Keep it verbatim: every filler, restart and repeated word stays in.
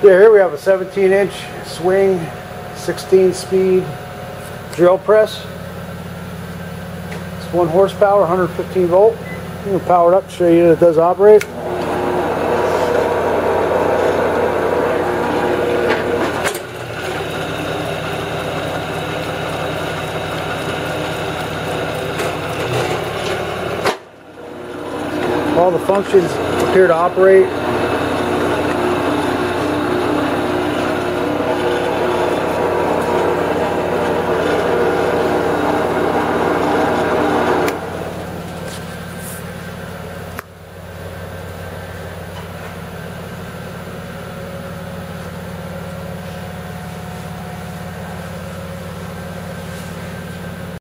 Yeah, here we have a seventeen inch swing, sixteen speed drill press. It's one horsepower, one hundred fifteen volt. I'm going to power it up to show you that it does operate. All the functions appear to operate.